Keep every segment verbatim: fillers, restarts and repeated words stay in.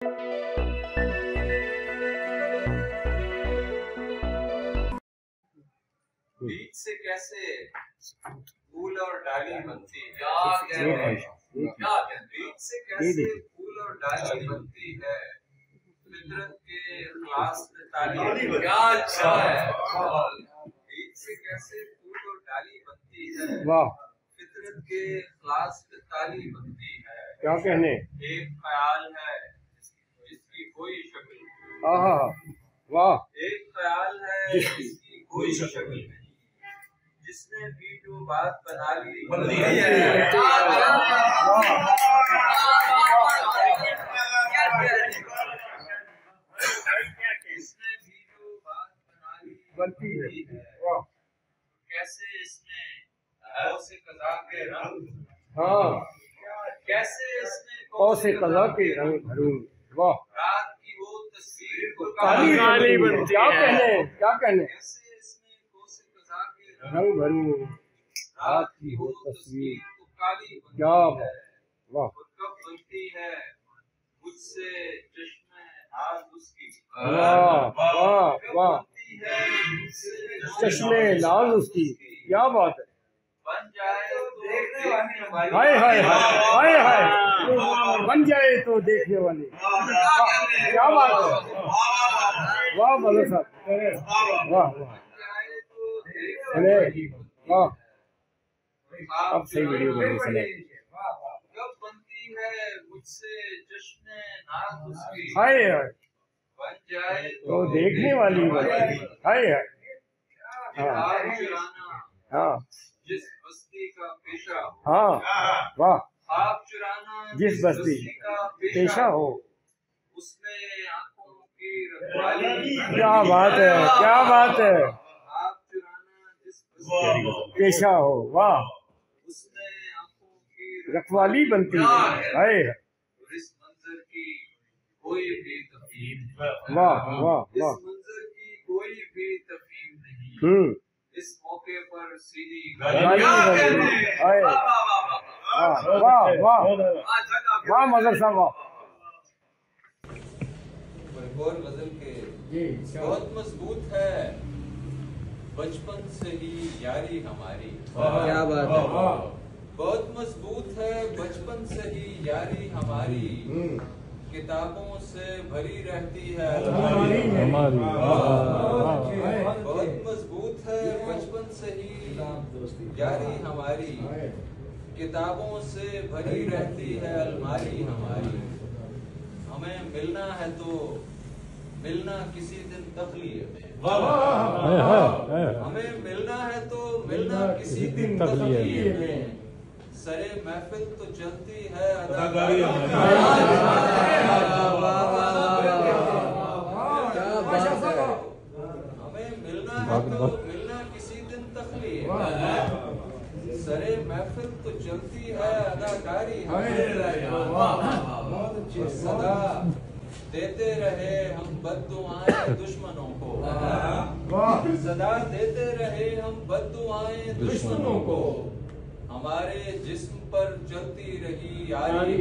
बीज से कैसे फूल और डाली बनती है? क्या कह रहे हैं? क्या कह बीज से कैसे फूल और डाली बनती है? फितरत के खिलाफ में तालीम। क्या अच्छा है। बीज से कैसे फूल और डाली बनती है? वाह। फितरत के खिलाफ में तालीम बनती है। क्या कहने। एक ख्याल है जिसकी कोई शक्ल। आहा वाह। एक ख्याल है जिसकी कोई शक्ल नहीं, जिसने भी जो बात बना ली बनती है। इसने भी जो बात बना ली बनती है। वाह। कैसे इसने कौ से कज़ा के रंग। हाँ। कैसे इसने कौ से कज़ा के रंग भरूं। वाह। रात की वो तस्वीर को काली काली बनती है। क्या कहने। क्या कहने। कैसे इसने कौ से कज़ा के रंग भरूं रात की हो तस्वीर तो काली क्या है। वाह। कब बनती है मुझसे चश्मे नाज उसकी। वाह वाह वाह। चश्मे नाज उसकी। क्या बात है। बन जाए तो देखने वाली। हाय हाय हाय हाय। बन जाए तो देखने वाली। क्या बात है। वाह मदर साहब। वाह वाह। अरे वाह। अब सही वीडियो बनी सुने। कब बनती है मुझसे चश्मे नाज उसकी। हाय हाय। बन जाए तो देखने वाली बनती। हाय हाय। हाँ चुराना हाँ जिस बस्ती का पेशा हो। हाँ वाह। आप चुराना जिस बस्ती का पेशा हो उसमें आंखों की रखवाली। क्या बात है। क्या बात है। आप चुराना जिस बस्ती पेशा हो। वाह। उसमें आंखों की रखवाली बनती है। हाय इस मंजर की कोई भी तफहीम। वाह वाह वाह। इस मंजर की कोई भी तफहीम नहीं। हम्म। इस मौके पर सीधी गाली बनती। हाय वाह वाह वाह वाह मदर साहब वाह। और गजल के बहुत मजबूत है बचपन से ही यारी हमारी। क्या बात है। बहुत मजबूत है बचपन से ही यारी हमारी। किताबों से भरी रहती है हमारी। बहुत मजबूत है बचपन से ही यारी हमारी। किताबों से भरी रहती है अलमारी हमारी। हमें मिलना है तो मिलना किसी दिन तखलीए में। हमें मिलना है तो मिलना किसी दिन तखलीए में। सरे महफिल तो चलती है अदाकारी। हमें मिलना है तो मिलना किसी दिन तखलीए में। सरे महफिल तो चलती है अदाकारी। सदा देते रहे हम बद्दुआएं दुश्मनों को। सदा देते रहे हम बद्दुआएं दुश्मनों को। हमारे जिस्म पर चलती रही यारी।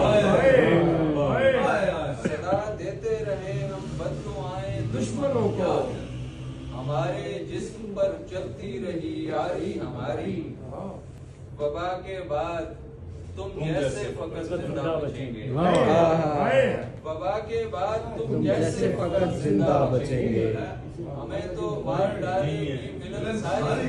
सदा देते रहे हम बद्दुआएं दुश्मनों को। हमारे जिस्म पर चलती रही यारी हमारी। वबा के बाद तुम जैसे फकत जिंदा बचेंगे। वबा के बाद तुम जैसे फकत जिंदा बचेंगे। हमें तो मार डालेगी मिलन सारी।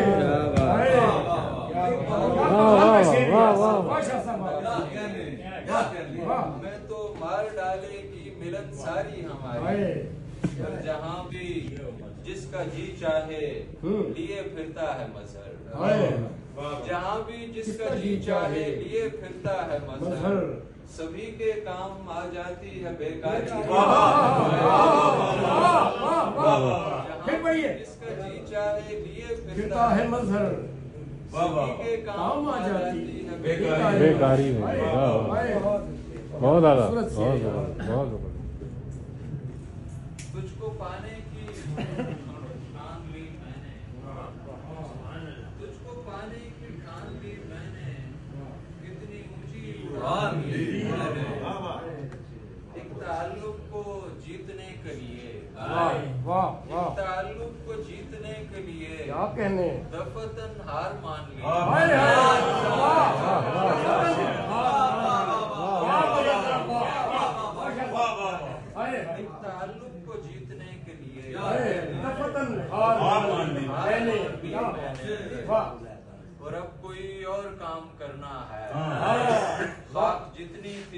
हमें तो मार डालेगी मिलन सारी हमारी। जहाँ भी जिसका जी चाहे लिए फिरता है मजहर। जहाँ भी जिसका जी चाहे लिए फिरता है मजहर। सभी के काम आ जाती है बेकारी। जिसका जी चाहे लिए फिरता है मजहर। सभी के काम आ जाती है बेकारी में। बहुत ज्यादा बहुत बहुत। तुझको पाने की ठान ली मैंने। तुझको पाने की ठान ली मैंने। कितनी ऊंची उड़ान ली मैंने। एक ताल्लुक को जीतने के लिए वाह वाह वाह ताल्लुक को जीतने के लिए क्या कहने दफतन हार मान ली हाय हाय एक ताल्लुक को जीतने के लिए दफतन हार मान ली मैंने वाह और अब कोई और काम करना है बात जितनी थी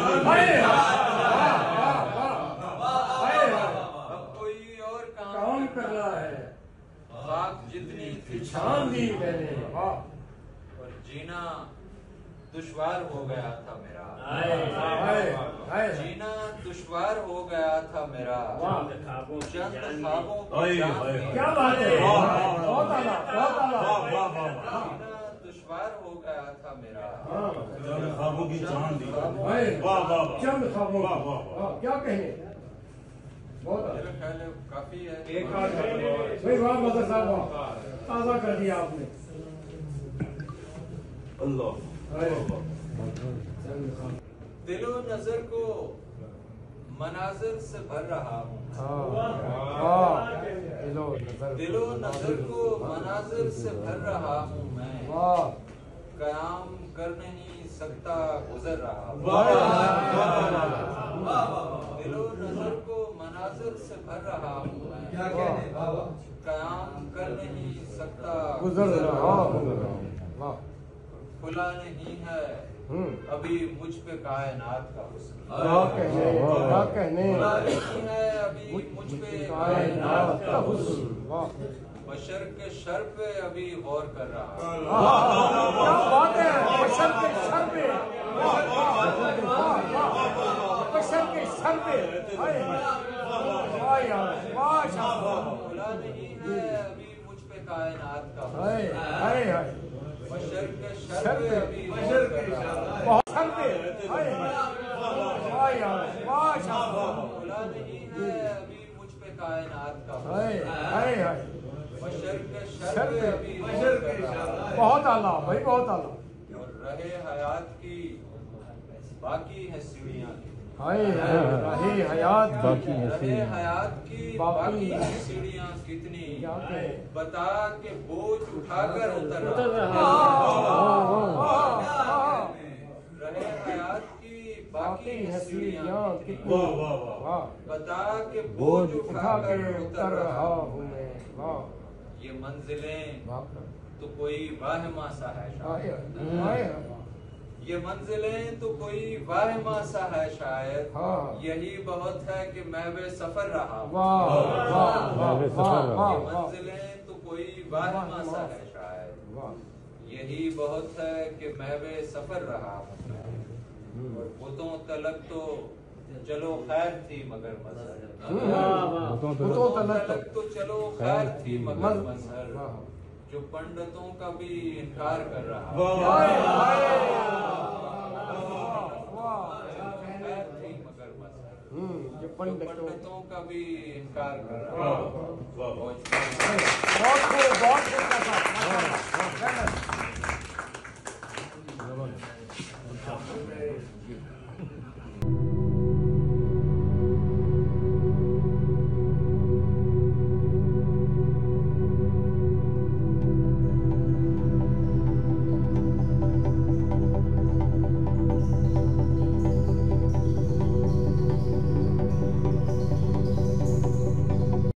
अब कोई और काम काम करना है बात जितनी थी छान दी मैंने वाह और जीना दुश्वार हो गया था मेरा हाय हाय जीना दुश्वार हो गया था मेरा चंद ख्वाबों को जान दी। क्या बात है बहुत आला बहुत आला जीना दुश्वार हो गया था मेरा ख्वाबों की जान दी। हाय वाह वाह चंद ख्वाबों वाह वाह वाह। क्या कहें बहुत मेरा ख्याल है काफी है एक भाई वाह मदर साहब वाह ताज़ा कर दिया आपने अल्लाह दिलो नजर को मनाजिर से भर रहा हूँ दिलो नजर को मनाजिर से भर रहा हूँ मैं कयाम कर नहीं सकता गुजर रहा हूँ दिलो नजर को मनाजिर से भर रहा हूँ मैं कयाम कर नहीं सकता गुजर रहा हूँ खुला नहीं है अभी मुझ पे कायनात का हुस्न क्या कहने क्या कहने खुला नहीं है अभी मुझ पे कायनात का हुस्न वाह बशर के शर पे अभी गौर कर रहा हूँ क्या बात है बशर के सर पे बशर के सर पे वाह यार वाह शाबाश खुला नहीं है अभी मुझ पे कायनात का हाय हुस्न हाय हाय बशर के शर पे अभी गौर कर रहा हूँ बहुत सर पे हाय वाह यार वाह शाबाश खुला नहीं है अभी मुझ पे कायनात का हुस्न हाय हाय हाय बशर के शर शर पे पे अभी गौर कर रहा हूँ बहुत आला भाई बहुत आला और रहे हयात की बाकी है सीढ़ियाँ हाय हाय रहे हयात बाकी है रहे सीढ़ियाँ। हयात की बाकी बाकी है सीढ़ियाँ कितनी क्या कहें बता के बोझ उठाकर उतर उतर रहा रहा रहे हयात की बाकी है सीढ़ियाँ कितनी वाह वाह वाह वाह बता के बोझ बोझ उठा उठाकर कर उतर रहा हूँ मैं वाह ये मंजिलें वाह तो कोई वाहिमा सा है हाय शायद हाय ये मंजिलें तो कोई वाहिमा सा है शायद हाँ। यही बहुत है कि मैं वे सफर रहा हूँ। वाह वाह वाह मैं वाह सफर रहा वाह ये वाह मंजिलें तो कोई वाहिमा सा है शायद वाह यही बहुत है कि मैं वे सफर रहा हूँ और बुतों तलक तो चलो खैर थी मगर मजहर बुतों बुतों बुतों तलक तलक तो चलो खैर थी मगर मज- मजहर वाह। जो पंडितों का भी इनकार कर रहा है वाह हाय वाह हाय वाह खैर थी मगर मजहर हम्म ये जो पंडितों पंडितों का भी इनकार कर रहा वाह है वाह वाह। बहुत बहुत खूब बहुत खूब कहा।